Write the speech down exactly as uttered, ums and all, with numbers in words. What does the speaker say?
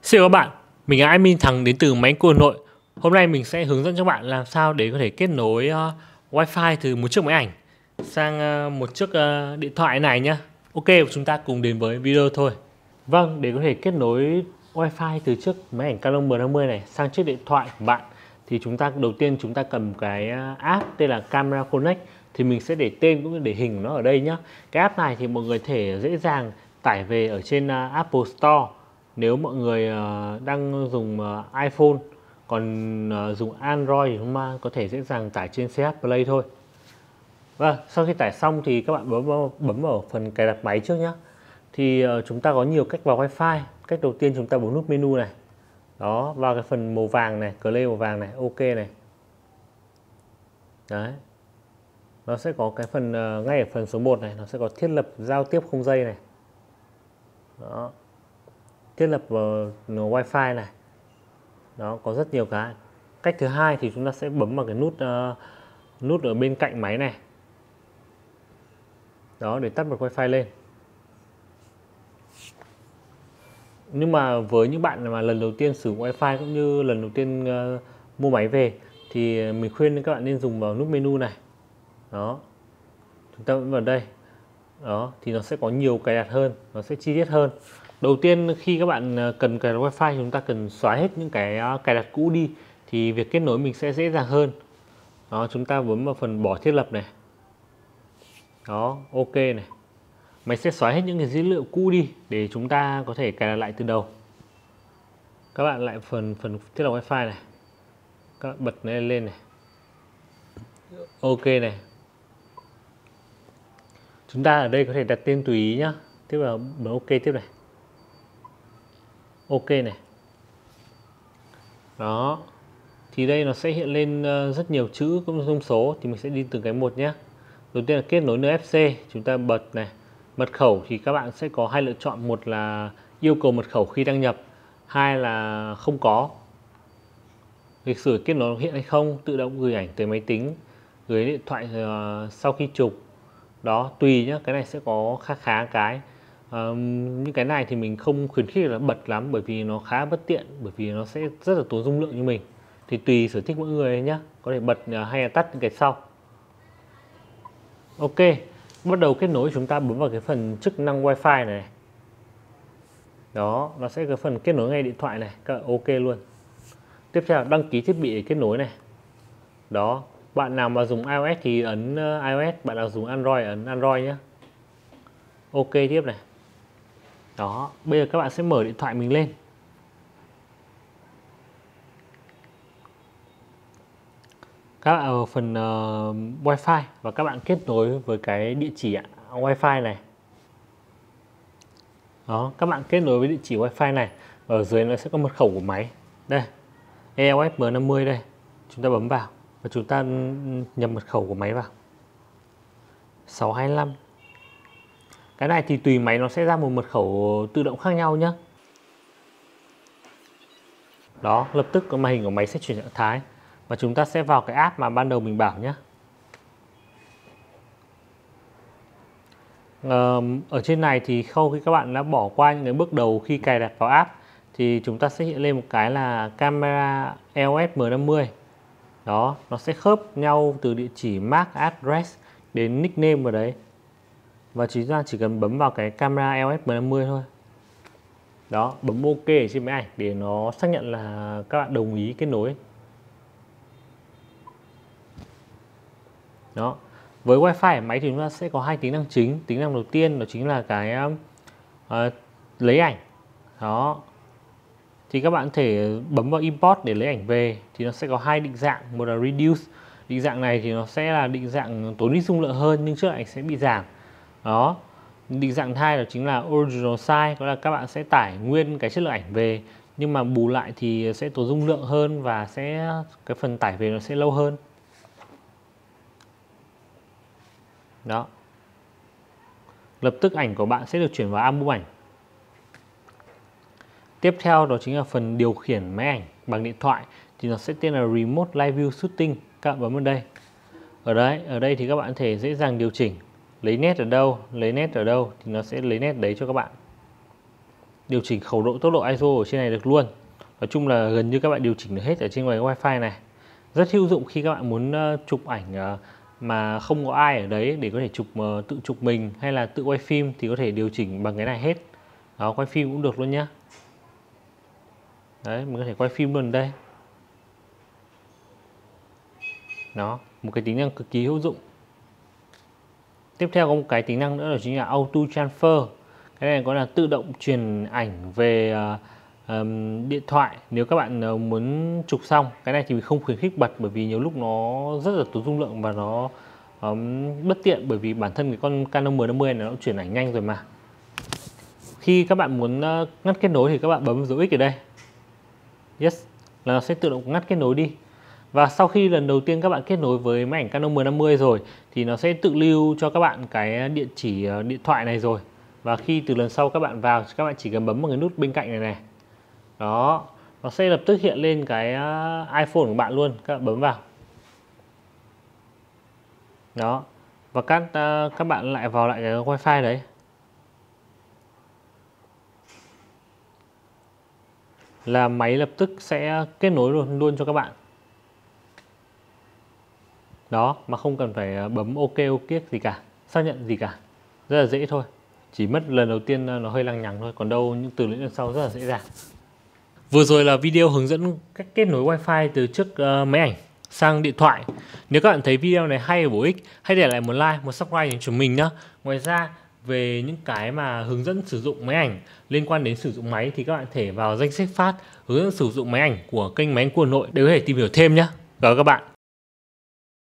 Xin chào các bạn, mình là admin Thắng đến từ Máy Cua Hà Nội. Hôm nay mình sẽ hướng dẫn cho bạn làm sao để có thể kết nối uh, Wi-Fi từ một chiếc máy ảnh sang uh, một chiếc uh, điện thoại này nhé. Ok, chúng ta cùng đến với video thôi. Vâng, để có thể kết nối Wi-Fi từ chiếc máy ảnh Canon M năm mươi này sang chiếc điện thoại của bạn thì chúng ta đầu tiên chúng ta cầm cái app tên là Camera Connect. Thì mình sẽ để tên cũng như để hình của nó ở đây nhé. Cái app này thì mọi người thể dễ dàng tải về ở trên uh, Apple Store nếu mọi người uh, đang dùng uh, iPhone, còn uh, dùng Android thì chúng ta có thể dễ dàng tải trên xê hát Play thôi. Vâng, sau khi tải xong thì các bạn bấm vào, bấm vào phần cài đặt máy trước nhé. Thì uh, chúng ta có nhiều cách vào Wi-Fi. Cách đầu tiên chúng ta bấm nút menu này. Đó, vào cái phần màu vàng này, cờ lê màu vàng này, ok này. Đấy. Nó sẽ có cái phần uh, ngay ở phần số một này, nó sẽ có thiết lập giao tiếp không dây này. Đó. Thiết lập vào Wi-Fi này. Đó, có rất nhiều cái. Cách thứ hai thì chúng ta sẽ bấm vào cái nút uh, nút ở bên cạnh máy này. Đó, để tắt bật Wi-Fi lên. Nhưng mà với những bạn mà lần đầu tiên sử dụng Wi-Fi cũng như lần đầu tiên uh, mua máy về thì mình khuyên các bạn nên dùng vào nút menu này. Đó. Chúng ta vẫn vào đây. Đó, thì nó sẽ có nhiều cài đặt hơn, nó sẽ chi tiết hơn. Đầu tiên khi các bạn cần cài đặt Wi-Fi chúng ta cần xóa hết những cái cài đặt cũ đi thì việc kết nối mình sẽ dễ dàng hơn. Đó, chúng ta bấm vào phần bỏ thiết lập này. Đó, ok này. Máy sẽ xóa hết những cái dữ liệu cũ đi để chúng ta có thể cài đặt lại từ đầu. Các bạn lại phần phần thiết lập Wi-Fi này. Các bạn bật nó lên này. Ok này. Chúng ta ở đây có thể đặt tên tùy ý nhá. Tiếp vào bấm ok tiếp này. Ok này. Đó. Thì đây nó sẽ hiện lên rất nhiều chữ cũng như thông số thì mình sẽ đi từng cái một nhé. Đầu tiên là kết nối en ép xê, chúng ta bật này. Mật khẩu thì các bạn sẽ có hai lựa chọn, một là yêu cầu mật khẩu khi đăng nhập, hai là không có. Lịch sử kết nối hiện hay không, tự động gửi ảnh tới máy tính, gửi điện thoại uh, sau khi chụp. Đó, tùy nhá, cái này sẽ có khá khá cái. Uh, những cái này thì mình không khuyến khích là bật lắm bởi vì nó khá bất tiện, bởi vì nó sẽ rất là tốn dung lượng như mình. Thì tùy sở thích mỗi người nhé, có thể bật hay là tắt những cái sau. Ok, bắt đầu kết nối chúng ta bấm vào cái phần chức năng Wi-Fi này. Đó, nó sẽ có phần kết nối ngay điện thoại này, các bạn ok luôn. Tiếp theo đăng ký thiết bị để kết nối này. Đó, bạn nào mà dùng iOS thì ấn iOS, bạn nào dùng Android ấn Android nhé. Ok tiếp này. Đó, bây giờ các bạn sẽ mở điện thoại mình lên. Các bạn ở phần uh, Wi-Fi và các bạn kết nối với cái địa chỉ Wi-Fi này. Đó, các bạn kết nối với địa chỉ Wi-Fi này và ở dưới nó sẽ có mật khẩu của máy. Đây, e lờ ép M năm mươi đây. Chúng ta bấm vào và chúng ta nhập mật khẩu của máy vào. sáu hai lăm. Cái này thì tùy máy nó sẽ ra một mật khẩu tự động khác nhau nhé. Đó, lập tức màn hình của máy sẽ chuyển trạng thái. Và chúng ta sẽ vào cái app mà ban đầu mình bảo nhé. Ờ, ở trên này thì sau khi các bạn đã bỏ qua những cái bước đầu khi cài đặt vào app thì chúng ta sẽ hiện lên một cái là camera e lờ ép M năm mươi. Đó, nó sẽ khớp nhau từ địa chỉ em a xê address đến nickname vào đấy. Và chúng ta chỉ cần bấm vào cái camera e lờ ép M năm mươi thôi. Đó, bấm ok ở trên máy ảnh để nó xác nhận là các bạn đồng ý kết nối. Đó. Với Wi-Fi ở máy thì chúng ta sẽ có hai tính năng chính. Tính năng đầu tiên đó chính là cái uh, lấy ảnh. Đó. Thì các bạn có thể bấm vào import để lấy ảnh về. Thì nó sẽ có hai định dạng. Một là reduce. Định dạng này thì nó sẽ là định dạng tốn ít dung lượng hơn nhưng chất ảnh sẽ bị giảm. Đó. Định dạng hai đó chính là original size. Đó là các bạn sẽ tải nguyên cái chất lượng ảnh về nhưng mà bù lại thì sẽ tốn dung lượng hơn và sẽ cái phần tải về nó sẽ lâu hơn. Đó. Lập tức ảnh của bạn sẽ được chuyển vào album ảnh. Tiếp theo đó chính là phần điều khiển máy ảnh bằng điện thoại thì nó sẽ tên là Remote Live View Shooting. Các bạn bấm vào đây. Ở đây, ở đây thì các bạn có thể dễ dàng điều chỉnh lấy nét ở đâu, lấy nét ở đâu thì nó sẽ lấy nét đấy cho các bạn. điều chỉnh khẩu độ, tốc độ i ét o ở trên này được luôn. Nói chung là gần như các bạn điều chỉnh được hết ở trên ngoài wifi này. Rất hữu dụng khi các bạn muốn chụp ảnh mà không có ai ở đấy để có thể chụp tự chụp mình hay là tự quay phim thì có thể điều chỉnh bằng cái này hết. Đó, quay phim cũng được luôn nhá. Đấy, mình có thể quay phim luôn đây. Đó, một cái tính năng cực kỳ hữu dụng. Tiếp theo có một cái tính năng nữa là chính là Auto Transfer. Cái này có là tự động truyền ảnh về uh, um, điện thoại nếu các bạn uh, muốn chụp xong. Cái này thì mình không khuyến khích bật bởi vì nhiều lúc nó rất là tốn dung lượng và nó um, bất tiện, bởi vì bản thân cái con Canon M năm mươi này nó chuyển ảnh nhanh rồi mà. Khi các bạn muốn uh, ngắt kết nối thì các bạn bấm dấu X ở đây. Yes, là nó sẽ tự động ngắt kết nối đi. Và sau khi lần đầu tiên các bạn kết nối với máy ảnh Canon M năm mươi rồi thì nó sẽ tự lưu cho các bạn cái địa chỉ điện thoại này rồi. Và khi từ lần sau các bạn vào, các bạn chỉ cần bấm vào cái nút bên cạnh này này. Đó, nó sẽ lập tức hiện lên cái iPhone của bạn luôn, các bạn bấm vào. Đó, và các các bạn lại vào lại cái wifi đấy. Là máy lập tức sẽ kết nối luôn luôn cho các bạn. Đó, mà không cần phải bấm ok ok gì cả, xác nhận gì cả. Rất là dễ thôi. Chỉ mất lần đầu tiên nó hơi lằng nhằng thôi, còn đâu những từ lĩnh lần sau rất là dễ dàng. Vừa rồi là video hướng dẫn cách kết nối wifi từ trước uh, máy ảnh sang điện thoại. Nếu các bạn thấy video này hay và bổ ích, hãy để lại một like, một subscribe cho chúng mình nhé. Ngoài ra, về những cái mà hướng dẫn sử dụng máy ảnh liên quan đến sử dụng máy thì các bạn thể vào danh sách phát hướng dẫn sử dụng máy ảnh của kênh Máy Ảnh Của Hà Nội để có thể tìm hiểu thêm nhé. Cảm ơn các bạn.